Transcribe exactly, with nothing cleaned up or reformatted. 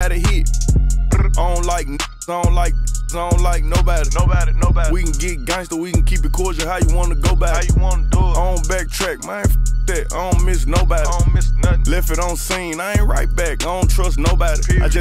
got a hit. I don't like n***, I don't like, I don't like nobody. Nobody, nobody. We can get gangster, we can keep it cordial. How you wanna go back? How you wanna do it? I don't backtrack, man. F that. I don't miss nobody. I don't miss nothing. Left it on scene. I ain't right back. I don't trust nobody. I just